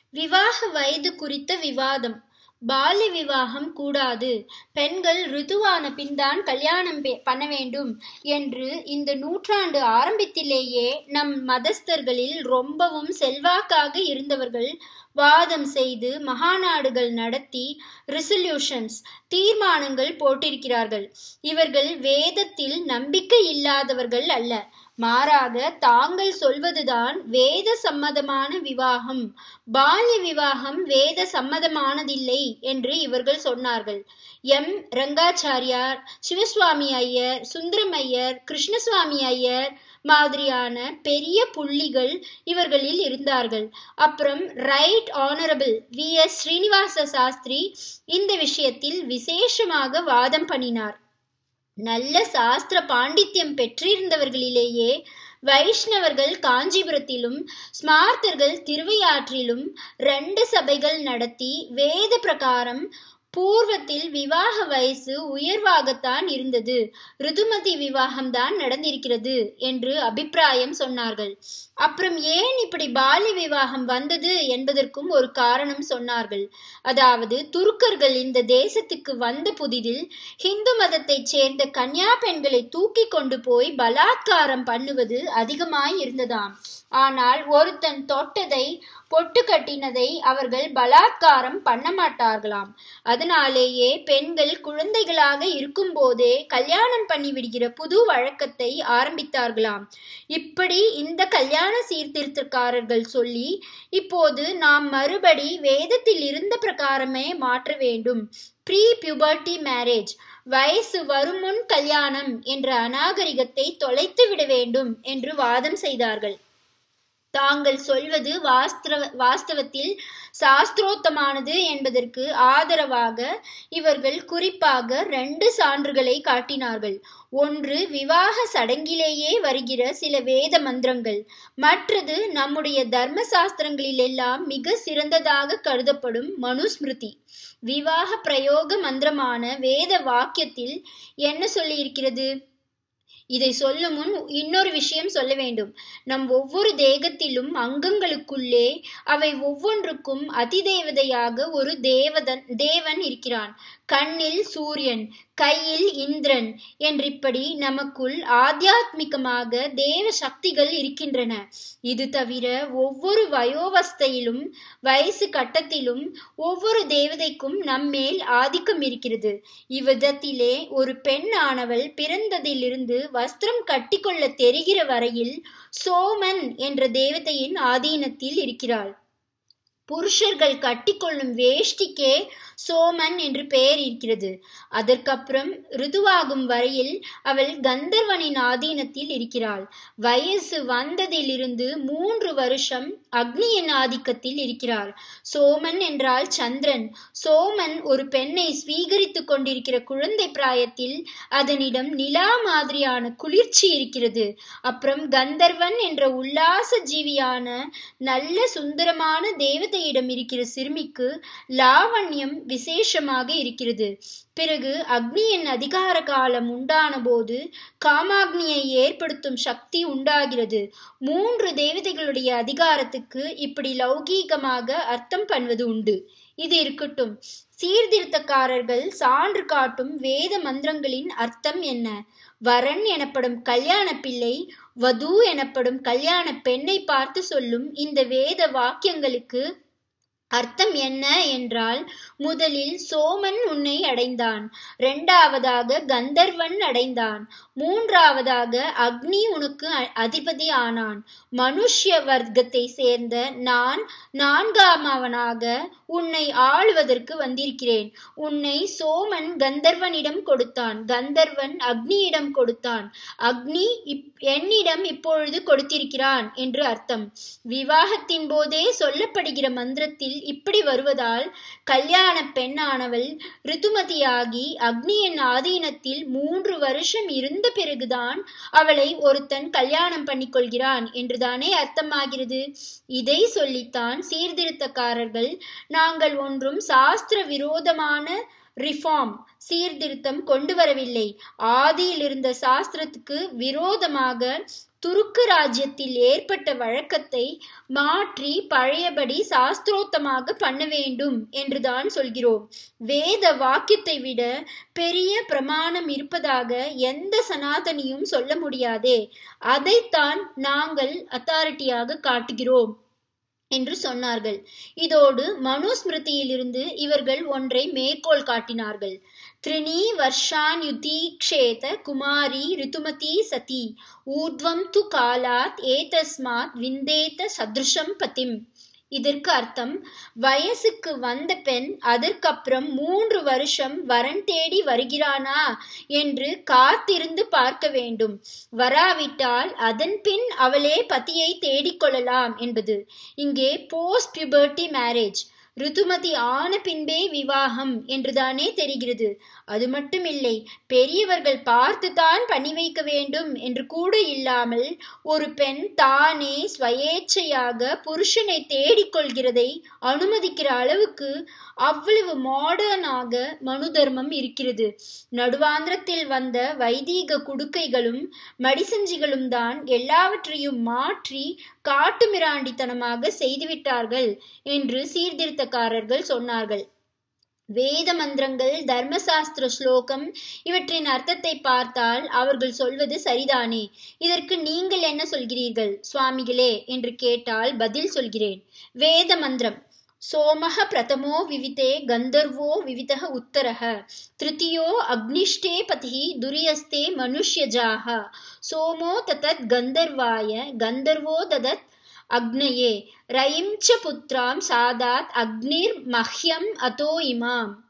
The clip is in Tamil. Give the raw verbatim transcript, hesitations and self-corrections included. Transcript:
விவாக வயது குறித்த விவாதம். பால்ய விவாகம் கூடாது, பெண்கள் ருதுவான பின்தான் கல்யாணம் பண்ண வேண்டும் என்று இந்த நூற்றாண்டு ஆரம்பத்திலேயே நம் மதஸ்தர்களில் ரொம்பவும் செல்வாக்காக இருந்தவர்கள் வாதம் செய்து மகாநாடுகள் நடத்தி ரெசல்யூஷன்ஸ் தீர்மானங்கள் போட்டிருக்கிறார்கள். இவர்கள் வேதத்தில் நம்பிக்கை இல்லாதவர்கள் அல்ல, மாறாக தாங்கள் சொல்வதுதான் வேத சம்மதமான விவாகம், பால்ய விவாகம் வேத சம்மதமானதில்லை என்று இவர்கள் சொன்னார்கள். எம் ரங்காச்சாரியார், சிவசுவாமி ஐயர், சுந்தரம் ஐயர், கிருஷ்ணசுவாமி ஐயர் மாதிரியான பெரிய புள்ளிகள் இவர்களில் இருந்தார்கள். அப்புறம் right honourable V S Srinivasa Sastri இந்த விஷயத்தில் விசேஷமாக வாதம் பண்ணினார். நல்ல சாஸ்திர பாண்டித்யம் பெற்றிருந்தவர்களிலேயே வைஷ்ணவர்கள் காஞ்சிபுரத்திலும் ஸ்மார்த்தர்கள் திருவையாற்றிலும் ரெண்டு சபைகள் நடத்தி வேத பிரகாரம் பூர்வத்தில் விவாக வயசு உயர்வாகத்தான் இருந்தது, ருதுமதி விவாகம்தான் நடந்திருக்கிறது என்று அபிப்பிராயம் சொன்னார்கள். அப்புறம் ஏன் இப்படி பால்ய விவாகம் வந்தது என்பதற்கும் ஒரு காரணம் சொன்னார்கள். அதாவது துருக்கர்கள் இந்த தேசத்துக்கு வந்த புதிதில் ஹிந்து மதத்தை சேர்ந்த கன்யா பெண்களை தூக்கி கொண்டு போய் பலாத்காரம் பண்ணுவது அதிகமாய் இருந்ததாம். ஆனால் ஒருத்தன் தொட்டதை பொட்டு கட்டினதை அவர்கள் பலாத்காரம் பண்ண மாட்டார்களாம். அதனாலேயே பெண்கள் குழந்தைகளாக இருக்கும் போதே கல்யாணம் பண்ணி விடுகிற புது வழக்கத்தை ஆரம்பித்தார்களாம். இப்படி இந்த கல்யாண சீர்திருத்தக்காரர்கள் சொல்லி இப்போது நாம் மறுபடி வேதத்தில் இருந்த பிரகாரமே மாற்ற வேண்டும், ப்ரீ பியூபர்ட்டி மேரேஜ், வயசு வருமுன் கல்யாணம் என்ற அநாகரிகத்தை தொலைத்து விட வேண்டும் என்று வாதம் செய்தார்கள். தாங்கள் சொல்வது வாஸ்தவ வாஸ்தவத்தில் சாஸ்திரோத்தமானது என்பதற்கு ஆதரவாக இவர்கள் குறிப்பாக ரெண்டு சான்றுகளை காட்டினார்கள். ஒன்று விவாக சடங்கிலேயே வருகிற சில வேத மந்திரங்கள், மற்றது நம்முடைய தர்ம சாஸ்திரங்களிலெல்லாம் மிக சிறந்ததாக கருதப்படும் மனுஸ்மிருதி. விவாக பிரயோக மந்திரமான வேத வாக்கியத்தில் என்ன சொல்லி இருக்கிறது? இதை சொல்லும் முன் இன்னொரு விஷயம் சொல்ல வேண்டும். நம் ஒவ்வொரு தேகத்திலும் அங்கங்களுக்குள்ளே அவை ஒவ்வொன்றுக்கும் அதிதேவதையாக ஒரு தேவதன் தேவன் இருக்கிறான். கண்ணில் சூரியன், கையில் இந்திரன் என்றிப்படி நமக்குள் ஆத்தியாத்மிகமாக தேவ சக்திகள் இருக்கின்றன. இது தவிர ஒவ்வொரு வயோவஸ்தையிலும் வயசு கட்டத்திலும் ஒவ்வொரு தேவதைக்கும் நம்மேல் ஆதிக்கம் இருக்கிறது. இவ்விதத்திலே ஒரு பெண் ஆனவள் பிறந்ததிலிருந்து வஸ்திரம் கட்டிக்கொள்ள தெரிகிற வரையில் சோமன் என்ற தேவதையின் ஆதீனத்தில் இருக்கிறாள். புருஷர்கள் கட்டிக்கொள்ளும் வேஷ்டிக்கே சோமன் என்று பெயர் இருக்கிறது. அதற்கப்புறம் ருதுவாகும் வரையில் அவள் கந்தர்வனின் ஆதீனத்தில் இருக்கிறாள். வயசு வந்ததிலிருந்து மூன்று வருஷம் அக்னியின் ஆதிக்கத்தில் இருக்கிறாள். சோமன் என்றால் சந்திரன். சோமன் ஒரு பெண்ணை ஸ்வீகரித்து கொண்டிருக்கிற குழந்தை பிராயத்தில் அதனிடம் நிலா மாதிரியான குளிர்ச்சி இருக்கிறது. அப்புறம் கந்தர்வன் என்ற உல்லாச ஜீவியான நல்ல சுந்தரமான தேவதையிடம் இருக்கிற சிறுமிக்கு லாவண்யம் விசேஷமாக இருக்கிறது. பிறகு அக்னியின் அதிகார காலம் உண்டான போது காமாக்னியை ஏற்படுத்தும் சக்தி உண்டாகிறது. மூன்று தேவதைகளுடைய அதிகாரத்துக்கு இப்படி லௌகீகமாக அர்த்தம் பண்ணுவது உண்டு. இது இருக்கட்டும். சீர்திருத்தக்காரர்கள் சான்று காட்டும் வேத மந்திரங்களின் அர்த்தம் என்ன? வரன் எனப்படும் கல்யாண பிள்ளை, வது எனப்படும் கல்யாண பெண்ணை பார்த்து சொல்லும் இந்த வேத வாக்கியங்களுக்கு அர்த்தம் என்ன என்றால், முதலில் சோமன் உன்னை அடைந்தான், இரண்டாவதாக கந்தர்வன் அடைந்தான், மூன்றாவதாக அக்னி உனக்கு அதிபதி ஆனான். மனுஷ்ய வர்க்கத்தை சேர்ந்த நான் நான்காமவனாக உன்னை ஆளுவதற்கு வந்திருக்கிறேன். உன்னை சோமன் கந்தர்வனிடம் கொடுத்தான், கந்தர்வன் அக்னியிடம் கொடுத்தான், அக்னி என்னிடம் இப்பொழுது கொடுத்திருக்கிறான் என்று அர்த்தம். விவாகத்தின் போதே சொல்லப்படுகிற மந்திரத்தில் இப்படி வருவதால் கல்யாண பெண்ணானவள் ரிதுமதியாகி அக்னியின் ஆதீனத்தில் மூன்று வருஷம் இருந்த பிறகுதான் அவளை ஒருத்தன் கல்யாணம் பண்ணிக்கொள்கிறான் என்றுதானே அர்த்தமாகிறது. இதை சொல்லித்தான் சீர்திருத்தக்காரர்கள் நாங்கள் ஒன்றும் சாஸ்திர விரோதமான ரிஃபார்ம் சீர்திருத்தம் கொண்டு வரவில்லை, ஆதியில் இருந்த சாஸ்திரத்துக்கு விரோதமாக துருக்கு ராஜ்யத்தில் ஏற்பட்ட வழக்கத்தை மாற்றி பழையபடி சாஸ்திரோத்தமாக பண்ண வேண்டும் என்றுதான் சொல்கிறோம். வேத வாக்கியத்தை விட பெரிய பிரமாணம் இருப்பதாக எந்த சனாதனியும் சொல்ல முடியாதே. அதைத்தான் நாங்கள் அத்தாரிட்டியாக காட்டுகிறோம் என்று சொன்னார்கள். இதோடு மனுஸ்மிருதியிலிருந்து இவர்கள் ஒன்றை மேற்கோள் காட்டினார்கள். த்ரிணி வர்ஷான் யுதீக்ஷேத குமாரி ரிதுமதி சதி ஊர்த்வம் து காலாத் ஏதஸ்மாத் விந்தேத சத்ருஷம் பதிம். இதற்கு அர்த்தம், வயசுக்கு வந்த பெண் அதற்கப்புறம் மூன்று வருஷம் வரன் தேடி வருகிறானா என்று காத்திருந்து பார்க்க வேண்டும். வராவிட்டால் அதன் பின் அவளே பதியை தேடிக்கொள்ளலாம் என்பது. இங்கே போஸ்ட் பியூபர்ட்டி மேரேஜ், ருதுமதி ஆன பின்பே விவாகம் என்றுதானே தெரிகிறது. அது மட்டுமில்லை, பெரியவர்கள் பார்த்துதான் பண்ணி வைக்க வேண்டும் என்று கூட இல்லாமல் ஒரு பெண் தானே ஸ்வயேச்சையாக புருஷனை தேடிக்கொள்கிறதை அனுமதிக்கிற அளவுக்கு அவ்வளவு மாடர்னாக மனு தர்மம் இருக்கிறது. நடுவாந்திரத்தில் வந்த வைதீக குடுக்கைகளும் மடிசஞ்சிகளும் தான் எல்லாவற்றையும் மாற்றி காட்டுமிராண்டித்தனமாக செய்துவிட்டார்கள் என்று சீர்திருத்தக்காரர்கள் சொன்னார்கள். வேத மந்திரங்கள், தர்மசாஸ்திர ஸ்லோகம் இவற்றின் அர்த்தத்தை பார்த்தால் அவர்கள் சொல்வது சரிதானே. இதற்கு நீங்கள் என்ன சொல்கிறீர்கள் சுவாமிகளே என்று கேட்டால் பதில் சொல்கிறேன். வேத மந்திரம்: சோமஹ பிரதமோ விவிதே கந்தர்வோ விவிதஹ உத்தரஹ திருத்தியோ அக்னிஷ்டே பதிஹி துரியஸ்தே மனுஷ்யஜாஹ சோமோ ததத் கந்தர்வாய கந்தர்வோ ததத் அக்னயே ரயிம் ச புத்ராம் சாதாத் அக்னிர் மஹ்யம் அதோ இமாம்.